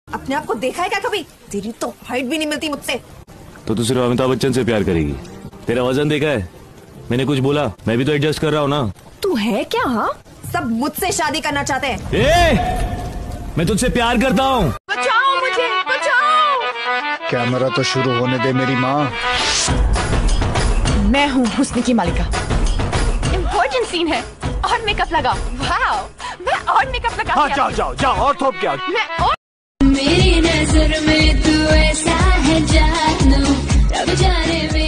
अपने आप को देखा है क्या कभी? तेरी तो हाइट भी नहीं मिलती मुझसे। तो तू सिर्फ अमिताभ बच्चन से प्यार करेगी? तेरा वजन देखा है? मैंने कुछ बोला? मैं भी तो एडजस्ट कर रहा हूँ ना। तू है क्या? हाँ, सब मुझसे शादी करना चाहते हैं। मैं तुझसे प्यार करता हूँ। बचाओ मुझे, बचाओ। कैमरा तो शुरू होने दे मेरी माँ। मैं हूँ हुस्न की मालिका। इम्पोर्टेंट सीन है और मेकअप लगा। वाओ, मैं और मेकअप लगा। हाँ, जाओ जाओ जाओ और थोप क्या? मैं और मेरी नजर में तू ऐसा है जानू, रब जाने में